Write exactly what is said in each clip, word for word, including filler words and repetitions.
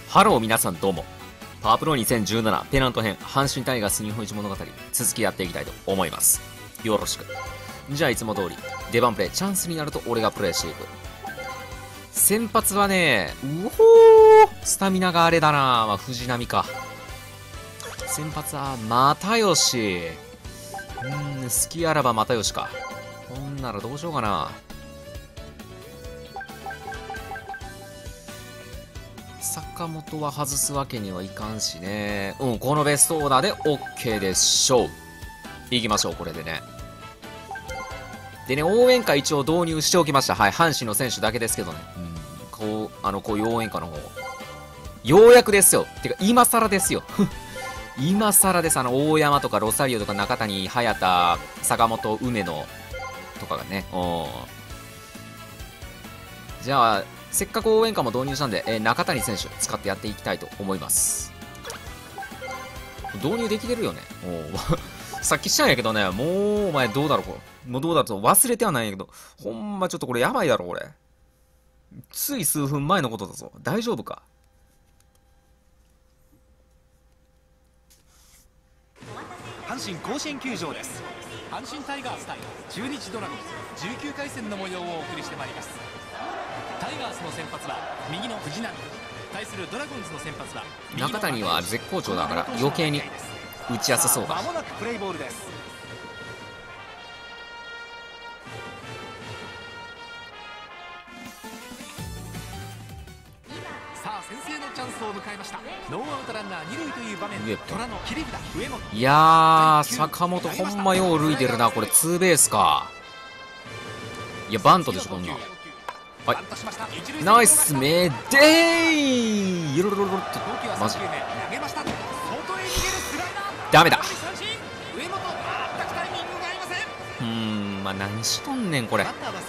ハロー皆さんどうも。パワープロにせんじゅうななペナント編阪神タイガース日本一物語続きやっていきたいと思います。よろしく。じゃあいつも通り出番プレイチャンスになると俺がプレイしていく。先発はね、うほースタミナがあれだな、まあ、藤波か。先発は又吉。うーん好きあらば又吉か。ほんならどうしようかな。坂本は外すわけにはいかんしね。うん、このベストオーダーで OK でしょう。いきましょう、これでね。でね、応援歌一応導入しておきました。はい、阪神の選手だけですけどね。うん、こう、あの、こういう応援歌の方。ようやくですよ。てか、今更ですよ。今更です。あの、大山とかロサリオとか中谷、早田、坂本、梅野とかがね。おじゃあ、せっかく応援歌も導入したんで、えー、中谷選手使ってやっていきたいと思います。導入できてるよね。おさっきしたんやけどね、もうお前どうだろうこれ。もうどうだろうと忘れてはないんやけど、ほんまちょっとこれやばいだろこれ。つい数分前のことだぞ。大丈夫か。 阪神甲子園球場です。阪神タイガース対中日ドラゴンズじゅうきゅうかい戦の模様をお送りしてまいります。タイガースの先発は右の藤浪、対するドラゴンズの先発は中谷は絶好調だから余計に打ちやすそうだ。 まもなくプレイボールです。さあ先制のチャンスを迎えました。ノーアウトランナーに塁という場面で虎の切り札上本。 いやー坂本ほんまよう塁出るな。これツーベースか。いやバントでしょこんなん。はい、ナイスメデーイ。よろろろってマジダメだ。うーんまあ何しとんねんこれ。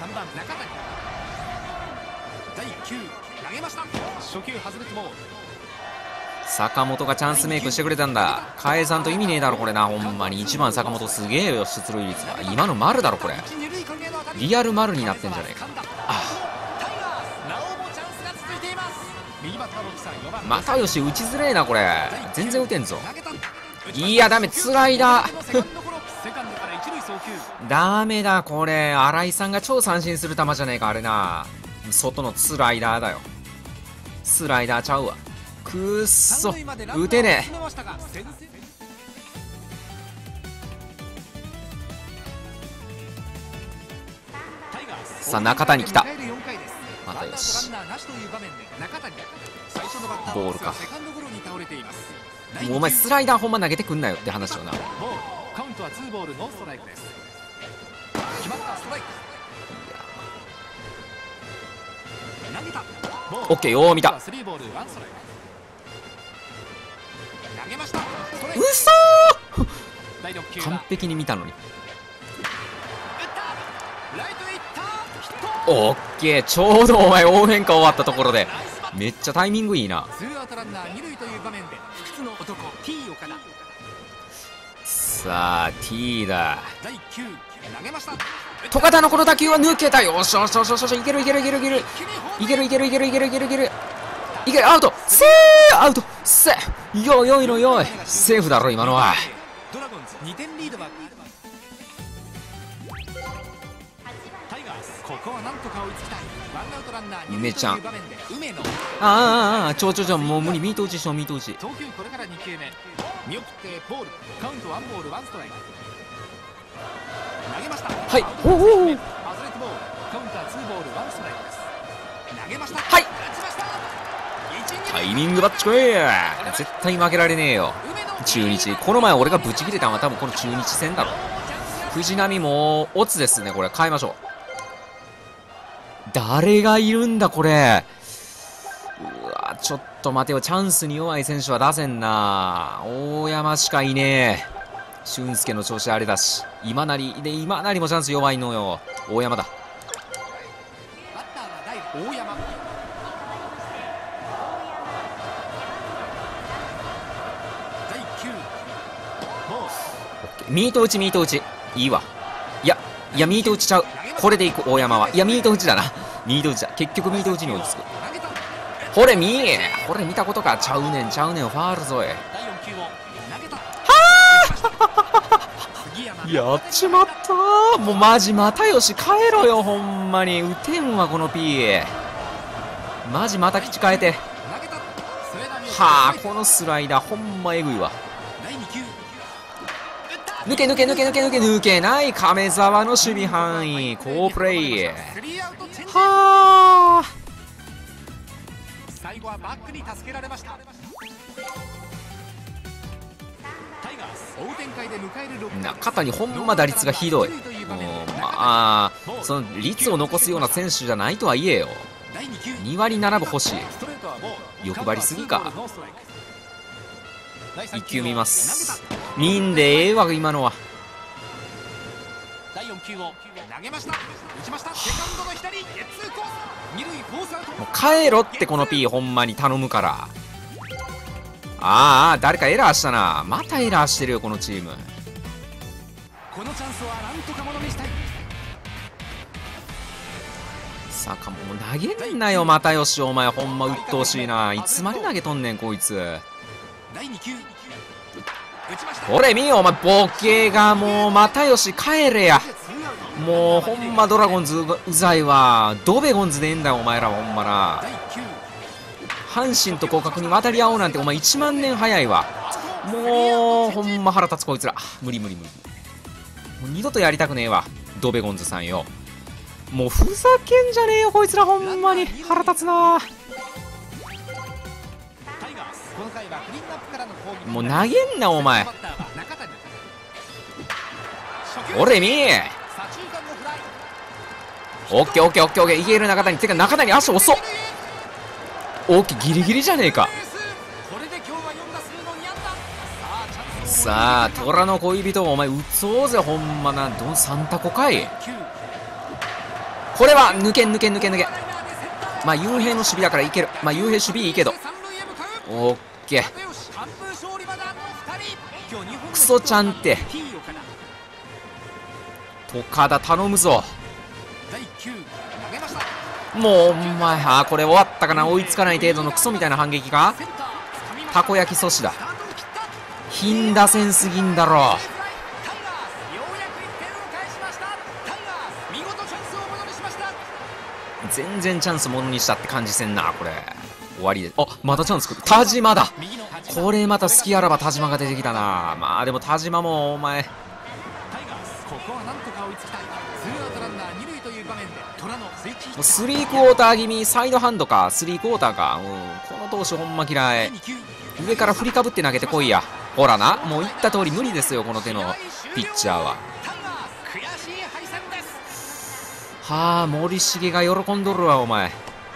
坂本がチャンスメイクしてくれたんだ。替えさんと意味ねえだろこれな。ほんまにいちばん坂本すげえよ出塁率が。今の丸だろこれ。リアル丸になってんじゃねえか。あ又吉打ちづれえなこれ。全然打てんぞ。いやダメ、スライダーダメだこれ。新井さんが超三振する球じゃねえかあれな。外のスライダーだよ。スライダーちゃうわ。くっそ打てねえ。さあ中谷来た。又吉ボールか。もうお前スライダーほんま投げてくんなよって話よな。 カウントはツーボールノーストライクです。決まったストライク。投げた。 オッケーよう見た。 スリーボールワンストライク。投げました。 うそー完璧に見たのに。オッケーちょうどお前応援歌終わったところでめっちゃタイミングいいな。 ツーアウトランナーに塁という場面で不屈の男 T 岡田。 さあ T だ。 だいきゅう投げました。 戸田のこの打球は抜けた。よしよしよしよしよしいけるいけるいけるいけるいけるいけるいけるいけるいけるいけるいけるアウトセーアウトセーよいよいのよいセーフだろ今のは。 ドラゴンズにてんリードはタイガース。ここはなんとか追いつきたい。ワンアウトランナーに塁という場面で梅野。 ああああちょちょちょもう無理。ミート打ちしようミート打ち。 投球これからに球目見送ってボール。カウントワンボールワンストライク。投げました。 はいおおお外れてボール。カウンターツーボールワンストライクです。投げました。 はいタイミングバッチコイ。絶対負けられねえよ中日。この前俺がブチ切れたのは多分この中日戦だろ。藤波もオツですねこれ。変えましょう。誰がいるんだこれ。うわちょっと待てよ。チャンスに弱い選手は出せんな。大山しかいねえ。俊介の調子あれだし今成で今成もチャンス弱いのよ。大山だ。 バッターは大大山。だいきゅうボール。 ミート打ちミート打ちいいわ。いやいやミート打ちちゃう。これでいく大山は。いやミート打ちだな。ミート打ちだ。結局ミート打ちに追いつく。 ほれ見えほれ見たことか。ちゃうねんちゃうねん、ファールぞえ。 だいよん球を投げた。 やっちまったー。もうマジ又吉帰ろよ、ほんまに打てんわこの P。 マジまた口変えて。はあ、このスライダーほんまえぐいわ。抜け抜け抜け抜け抜け抜けない。亀沢の守備範囲、好プレイ。はあ、 最後はバックに助けられました。タイガース追う展開で迎えるろっかい。 中谷ほんま打率がひどい。もうまあその率を残すような選手じゃないとはいえよ、にわりななぶ欲しい。欲張りすぎか。いっきゅう見ます。見んでええわ今のは。 だいよん球を投げました。打ちました。セカンドの左ゲッツーコース。二塁フォースアウト。 もう帰ろってこの P ほんまに頼むから。ああ誰かエラーしたな。またエラーしてるよこのチーム。 このチャンスはなんとかものにしたい。 さあもう投げんなよ又吉、お前ほんま鬱陶しいな。いつまで投げとんねんこいつ。 だいに球これ見よお前ボケが。もう又吉帰れや。もうほんまドラゴンズうざいわ。ドベゴンズでええんだよお前らほんまな。阪神と互角に渡り合おうなんてお前いちまんねん早いわ。もうほんま腹立つこいつら。無理無理無理。もう二度とやりたくねえわドベゴンズさんよ。もうふざけんじゃねえよこいつらほんまに腹立つな。もう投げんなお前。俺見えオッケーオッケーオッケーオッケーいける中谷。てか中谷足遅っ。オッケーギリギリじゃねえか。さあ虎の恋人もお前打つぜほんまな。どんサンタコかい。これは抜け抜け抜け抜け。まあ幽閉の守備だからいける。まあ幽閉守備いいけど。オッケークソちゃんって岡田頼むぞ。もうお前あこれ終わったかな。追いつかない程度のクソみたいな反撃か。たこ焼き阻止だ。貧打線すぎんだろ。全然チャンスものにしたって感じせんなこれ。終わりで。あまたチャンスくる。田島だ。これまた好きあらば田島が出てきたな。まあでも田島もお前スリークォーター気味。サイドハンドかスリークォーターか。うんこの投手ほんま嫌い。上から振りかぶって投げてこいや。ほらなもう言った通り無理ですよこの手のピッチャーは。はあ森重が喜んどるわお前。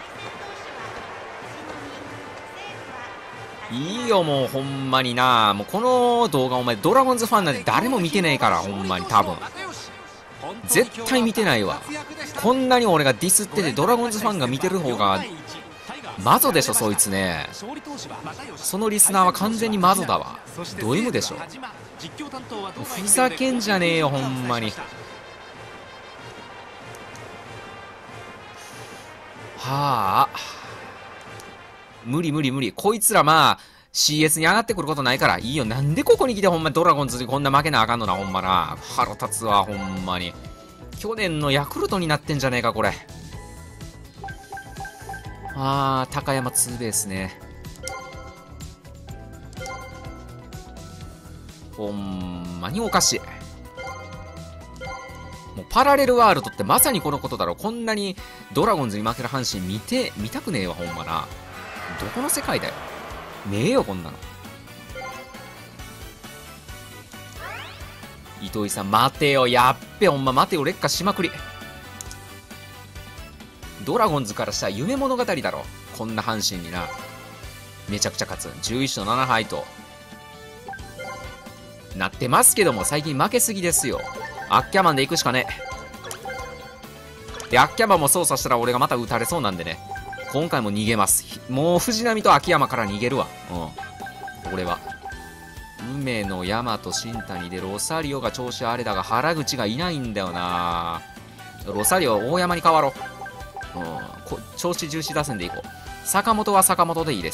いいよもうほんまにな。もうこの動画お前ドラゴンズファンなんて誰も見てないからほんまに。多分絶対見てないわ。こんなに俺がディスっててドラゴンズファンが見てる方がマゾでしょそいつね。そのリスナーは完全にマゾだわ。ド M でしょ。ふざけんじゃねえよほんまに。はあ無理無理無理。こいつらまあ シーエス に上がってくることないからいいよ。なんでここに来てほんまドラゴンズにこんな負けなあかんのなほんまな。腹立つわほんまに。去年のヤクルトになってんじゃねえかこれ。あー高山ツーベースね。ほんまにおかしい。もうパラレルワールドってまさにこのことだろ。こんなにドラゴンズに負ける阪神見て見たくねえわほんまな。どこの世界だよ。ねえよこんなの。糸井さん待てよ。やっべほんま待てよ。劣化しまくり。ドラゴンズからしたら夢物語だろこんな阪神にな。めちゃくちゃ勝つじゅういちのななはいとなってますけども、最近負けすぎですよ。アッキャマンで行くしかねえ。でアッキャマンも操作したら俺がまた撃たれそうなんでね、今回も逃げます。もう藤波と秋山から逃げるわ。うん俺は梅野、大和、新谷でロサリオが調子あれだが原口がいないんだよな。ロサリオ大山に変わろう。 うん、こ調子重視打線でいこう。坂本は坂本でいいです。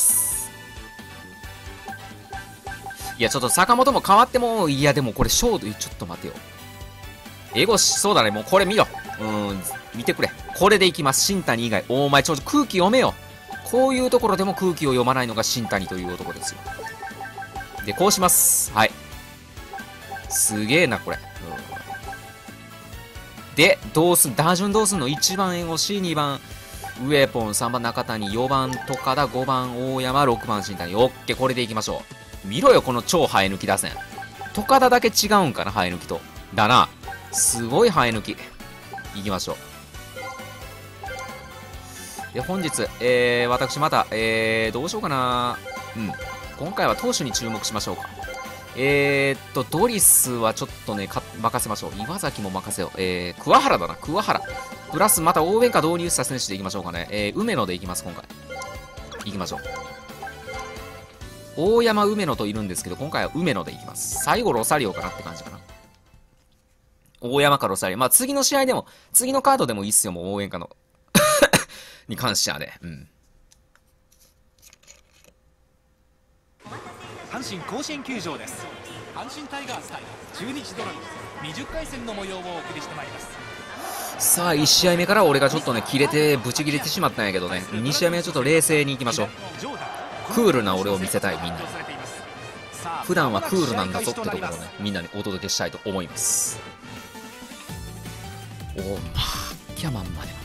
いや、ちょっと坂本も変わっても、いや、でもこれ、勝負、ちょっと待てよ。エゴシ、そうだね、もうこれ見ろ。うん、見てくれ。これでいきます。新谷以外。お前、ちょっと空気読めよ。こういうところでも空気を読まないのが新谷という男ですよ。で、こうします。はい。すげえな、これ。うん、で、どうすん、打順どうすんの ?いち 番エゴシ、にばんウエポン、さんばん中谷、よばん岡田、ごばん大山、ろくばん新谷。オッケー、これでいきましょう。見ろよ、この超生え抜き打線。岡田だけ違うんかな、生え抜きと。だな。すごい生え抜き。いきましょう。で、本日、えー、私また、えー、どうしようかな。うん。今回は投手に注目しましょうか。えー、っと、ドリスはちょっとね、か任せましょう。岩崎も任せよう。えー、桑原だな、桑原。プラス、また応援歌導入した選手でいきましょうかね。えー、梅野でいきます、今回。いきましょう。大山、梅野といるんですけど、今回は梅野でいきます。最後、ロサリオかなって感じかな。大山かロサリオ。まあ、次の試合でも、次のカードでもいいっすよ、もう応援歌の。に関してはね。うん。 阪神甲子園球場です。阪神タイガース対中日ドラゴンズにじゅっかい戦の模様をお送りしてまいります。 さあ、いち試合目から俺がちょっとね、切れて、ブチ切れてしまったんやけどね、に試合目はちょっと冷静にいきましょう。クールな俺を見せたい、みんな。普段はクールなんだぞってところをね、みんなにお届けしたいと思います。おー、まあ、キャマンまでも。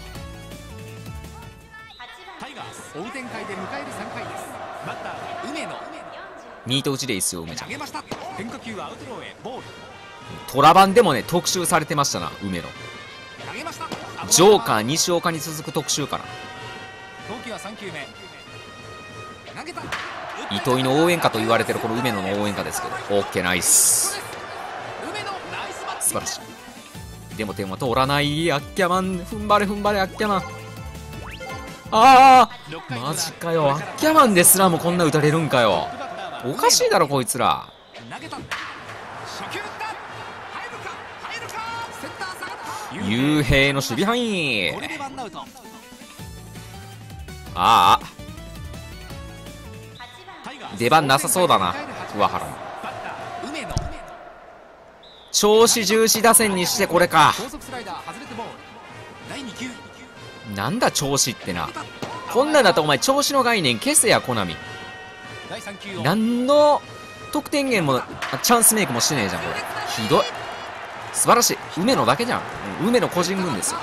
タイガース追う展開で迎えるさんかいです。バッター梅野。 ミート打ちでいいっすよ、梅ちゃん。 変化球はアウトローへボール。 トラバンでもね、特集されてましたな、梅野。ジョーカー西岡に続く特集かな。糸井の応援歌と言われてるこの梅野の応援歌ですけど、オッケー、ナイス。素晴らしい。でも点は通らない。アッキャマン、踏ん張れ踏ん張れ、アッキャマン。ああ、マジかよ。アッキャマンですらもこんな打たれるんかよ。おかしいだろこいつら。雄平の守備範囲。ああ、出番なさそうだな、桑原。調子重視打線にしてこれか。なんだ調子ってな。こんなんだとお前調子の概念消せや、コナミ。何の得点源もチャンスメイクもしてねえじゃんこれ。ひどい。素晴らしい。梅野だけじゃん。梅野個人軍ですよ。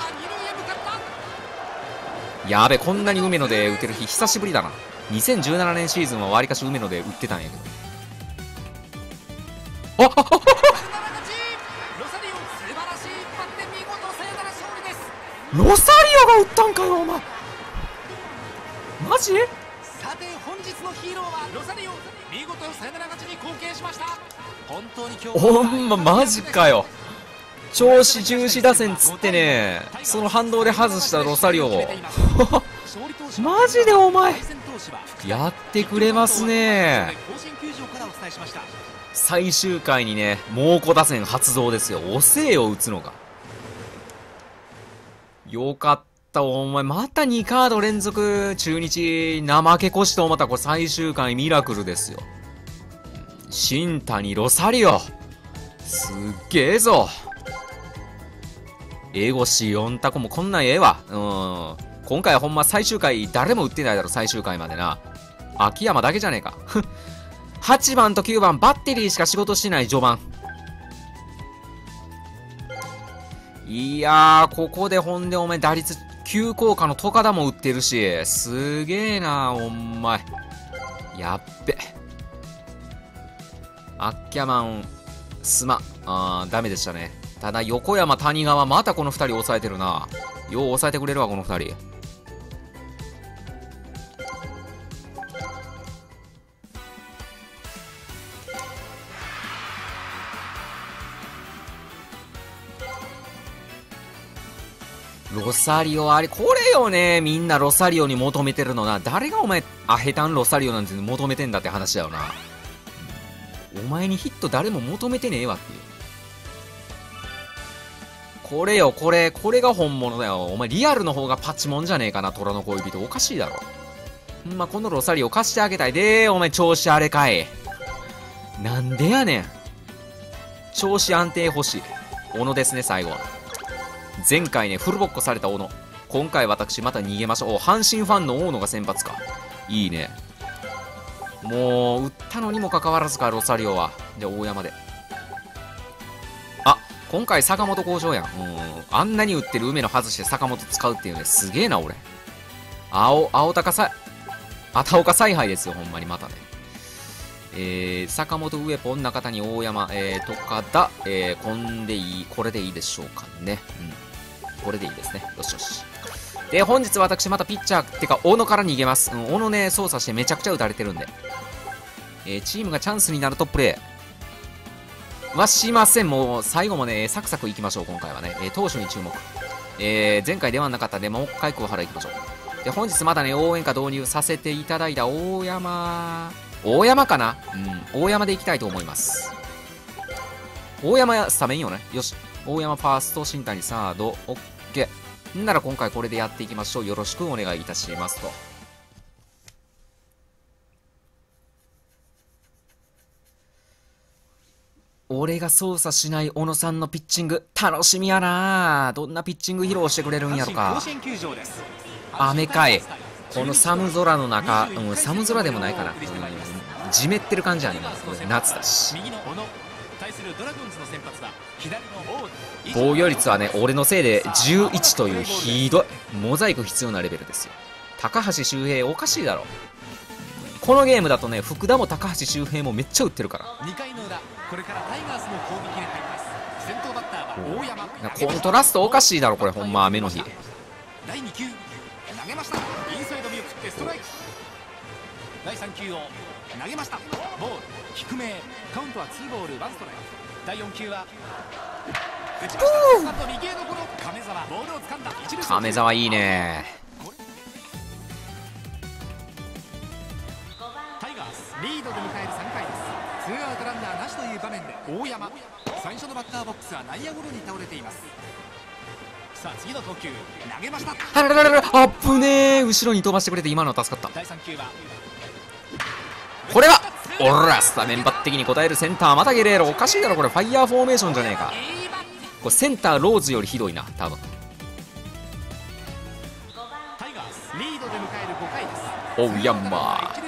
やべ、こんなに梅野で打てる日久しぶりだな。にせんじゅうななねんシーズンはわりかし梅野で打ってたんやけど。あっロサリオが打ったんかよお前。マジ？ さて本日のヒーローはロサリオ。見事サヨナラ勝ちに貢献しました。本当に今日ほんまマジかよ。調子重視打線つってね、その反動で外したロサリオをマジでお前やってくれますね。最終回にね、猛虎打線発動ですよ。遅えよ打つのが。よかった、お前またにカード連続中日怠け越しと思ったらこれ最終回ミラクルですよ。新谷ロサリオすっげえぞ。エゴシよんタコもこんなんええわ。うん、今回はほんま最終回誰も打ってないだろ。最終回までな。秋山だけじゃねえか。はちばんときゅうばんバッテリーしか仕事してない序盤。いやー、ここでほんでお前打率急降下のトカダも打ってるし、すげえなお前。やっべ。アッキャマンスマあーダメでしたね。ただ横山谷川またこのふたり抑えてるな。よう抑えてくれるわこのふたり。ロサリオあれ、これよね、みんなロサリオに求めてるのな。誰がお前アヘタンロサリオなんて求めてんだって話だよな。お前にヒット誰も求めてねえわっていう。 これよ、これ、これが本物だよ。お前、リアルの方がパチモンじゃねえかな、虎の恋人。おかしいだろ。ほんま、このロサリオ貸してあげたいでー、お前、調子あれかい。なんでやねん。調子安定欲しい。小野ですね、最後は。前回ね、フルボッコされた小野。今回私、また逃げましょう。お、阪神ファンの大野が先発か。いいね。もう、打ったのにもかかわらずか、ロサリオは。じゃあ、大山で。あ、今回坂本好調やん。うん。あんなに打ってる梅野外して坂本使うっていうね、すげえな、俺。青、青高さ、あたおか采配ですよ、ほんまにまたね。えー、坂本、上ポン、中谷、大山、えー、とかだ、えー、こんでいい、これでいいでしょうかね。うん。これでいいですね。よしよし。で、本日私またピッチャー、ってか、小野から逃げます。うん、小野ね、操作してめちゃくちゃ打たれてるんで。えー、チームがチャンスになるとプレーはしません。もう、最後もね、サクサクいきましょう、今回はね。えー、投手に注目。えー、前回ではなかったんで、もう一回桑原いきましょう。で、本日まだね、応援歌導入させていただいた大山、大山かな、うん、大山でいきたいと思います。大山スタメンよね。よし。大山ファースト、新谷サード、オッケー。んなら今回これでやっていきましょう。よろしくお願いいたしますと。俺が操作しない小野さんのピッチング、楽しみやな。どんなピッチング披露してくれるんやろか。雨かい。この寒空の中、うん、寒空でもないかな。うん、じめってる感じやね。夏だし。防御率はね、俺のせいでじゅういちというひどい。モザイク必要なレベルですよ。高橋周平おかしいだろ。このゲームだとね、福田も高橋周平もめっちゃ打ってるから。にかいの裏、これからタイガースの攻撃に入ります。先頭バッターは大山。コントラストおかしいだろこれ、ほんま雨の日。だいに球投げました。インサイド見送ってストライク。だいさん球を投げました。ボール低め。カウントはツーボールワンストライク。だいよん球は打ちました。スタンド右へのゴロ。亀沢ボールを掴んだ。亀沢いいね。リードで迎えるさんかいです。ツーアウトランナーなしという場面で大山、最初のバッターボックスは内野ゴロに倒れています。さあ次の投球投げました。あらららら、あっぶねー。後ろに飛ばしてくれて今のは助かった。だいさん球はこれはおら、スタメンバッ的に応えるセンターまたゲレーロ。おかしいだろこれ、ファイヤーフォーメーションじゃねえか。これセンターローズよりひどいな多分。タイガースリードで迎えるごかいです。おうヤンマー。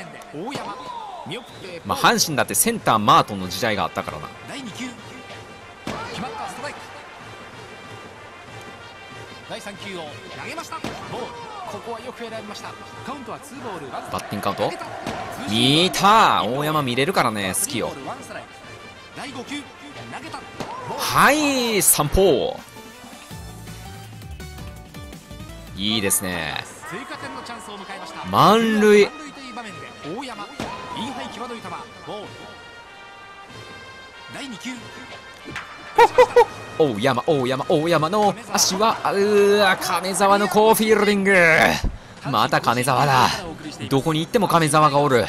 まあ阪神だってセンターマートンの時代があったからな。だいに球決まったストライク。だいさん球を投げました。ボールここはよく選びました。カウントはツーボールワン。バッティングカウント見た。大山見れるからね、好きよ。だいご球投げた。はい散歩いいですね。追加点のチャンスを迎えました。満塁。満塁という場面で大山インハイ際どい球ボール。だいに球大山大山大山の足はうわ、亀沢の好フィールディング。また亀沢だ。どこに行っても亀沢がおる。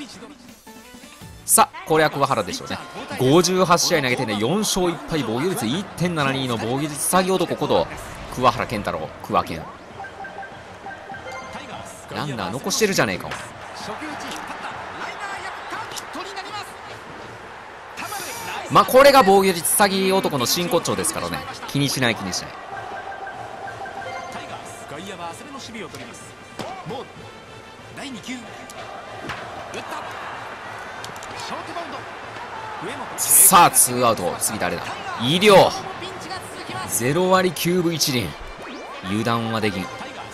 さあこれは桑原でしょうね。ごじゅうはち試合投げてね、よん勝いっ敗、防御率 いってんななに の防御率詐欺男こと桑原健太郎。桑健ランナー残してるじゃねえか。まあこれが防御率詐欺男の真骨頂ですからね。気にしない気にしない。さあツーアウト。次誰だ。医療ゼロ割きゅうぶいち厘。油断はできん。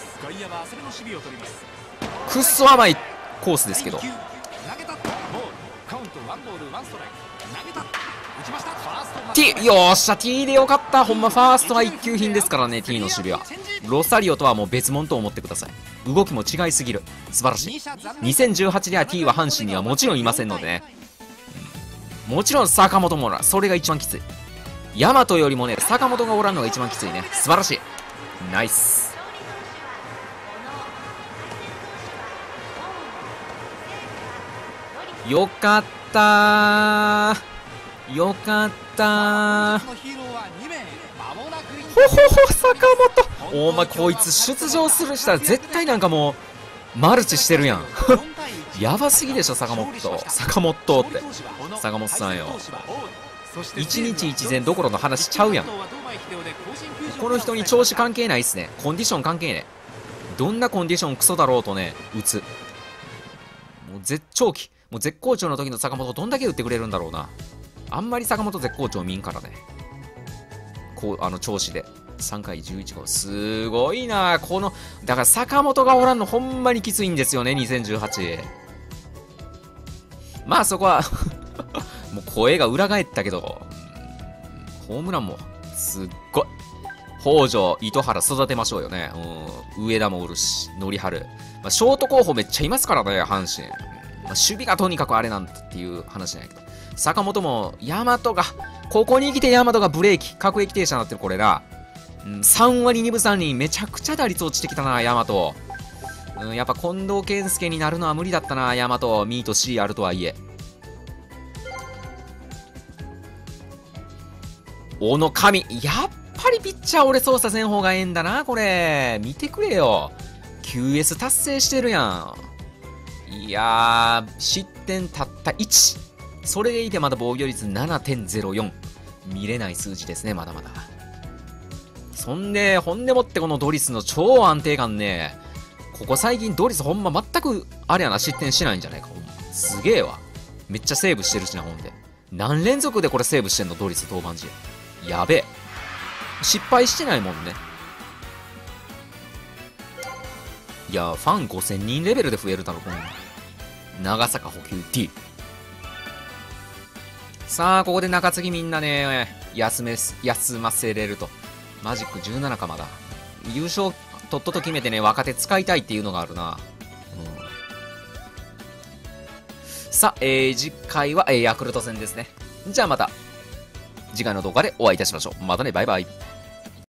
くっそ甘いコースですけど。T よっしゃ T でよかった。ほんまファーストは一級品ですからね。 T の守備はロサリオとはもう別物と思ってください。動きも違いすぎる。素晴らしい。にせんじゅうはちでは T は阪神にはもちろんいませんのでね、うん、もちろん坂本もおらん。それが一番きつい。大和よりもね坂本がおらんのが一番きついね。素晴らしい。ナイス。よかったーよかったー。 ほ、坂本。お前こいつ出場するしたら絶対なんかもうマルチしてるやん。やばすぎでしょ坂本。坂本って坂本さんよ。一日一善どころの話ちゃうやん。この人に調子関係ないっすね。コンディション関係ねえ。どんなコンディションクソだろうとね打つ。もう絶頂期、もう絶好調の時の坂本どんだけ打ってくれるんだろうな。あんまり坂本絶好調見んからね。こうあの調子でさんかいじゅういちごうすごいな。このだから坂本がおらんのほんまにきついんですよねにせんじゅうはち。まあそこはもう声が裏返ったけど、ホームランもすっごい。北条糸原育てましょうよね。うん、上田もおるし則春、まあ、ショート候補めっちゃいますからね阪神、まあ、守備がとにかくあれなんだっていう話なんやけど、坂本も大和がここに来て大和がブレーキ各駅停車になってる。これな、うん、さんわりにぶさんりんめちゃくちゃ打率落ちてきたな大和、うん、やっぱ近藤健介になるのは無理だったな大和。ミート C あるとはいえ。小野神、やっぱりピッチャー俺操作せん方がええんだな。これ見てくれよ、 キューエス 達成してるやん。いやー失点たったいち、それでいてまだ防御率 ななてんゼロよん、 見れない数字ですねまだまだ。そんでほんでもってこのドリスの超安定感ね。ここ最近ドリスほんま全くあれやな、失点しないんじゃないか。ほんますげえわ。めっちゃセーブしてるしな。ほんで何連続でこれセーブしてんのドリス登板時。やべえ、失敗してないもんね。いやファンごせんにんレベルで増えるだろこの長坂補給 T。 さあここで中継ぎみんなね休め休ませれると。マジックじゅうななか。まだ優勝とっとと決めてね若手使いたいっていうのがあるな、うん、さあ、えー、次回は、えー、ヤクルト戦ですね。じゃあまた次回の動画でお会いいたしましょう。またね、バイバイ。